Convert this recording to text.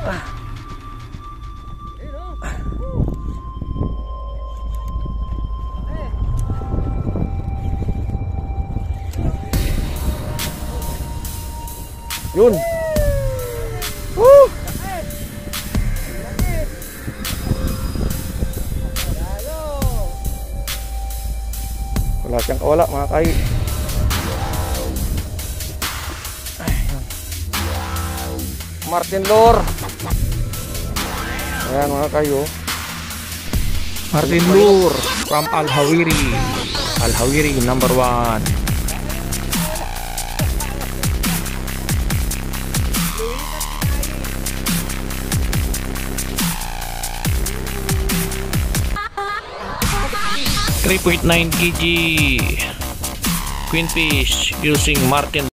Yun. Wala siyang kawala mga kai. Martin Lure. Ayan mga kayo. Martin Lure from Al Hawiri. Al Hawiri number 1. .9 kg queen fish using Martin